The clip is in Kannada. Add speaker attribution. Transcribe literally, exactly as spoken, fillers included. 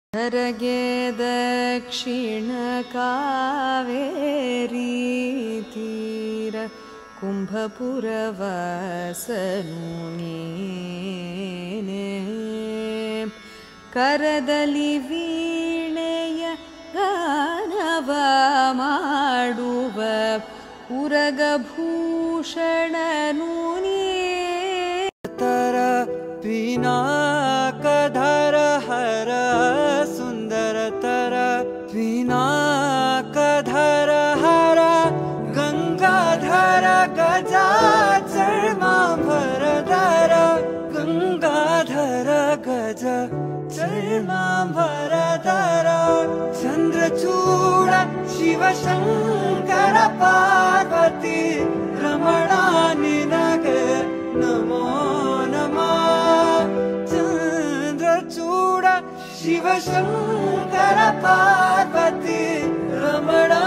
Speaker 1: ಹರಗೆ ದಕ್ಷಿಣ ಕಾವೇರಿ ತೀರ ಕುಂಭಪುರವಾಸನು ನೀನೇ ಕರದಲ್ಲಿ ವೀಣೆಯ ಗಾನವ ಮಾಡುವ ಉರಗಭೂಷಣನು
Speaker 2: ತರ ಪಿನಾಕಧರ ಹರ ಸುಂದರ ತರ ಪಿನಾಕಧರ ಹರ ಗಂಗಾಧರ ಗಜಾಚರ್ಮಾಂಬರಧರ ಗಂಗಾಧರ ಗಜ ಚರ್ಮಾಂಬರಧರ ಚಂದ್ರಚೂಡ ಶಿವಶಂಕರ ಪಾರ್ವತಿ ರಮಣ ನಿನಗೆ ನಮೋ ನಮಃ ಚಂದ್ರಚೂಡ ಶಿವಶಂಕರ ಪಾರ್ವತಿ ರಮಣ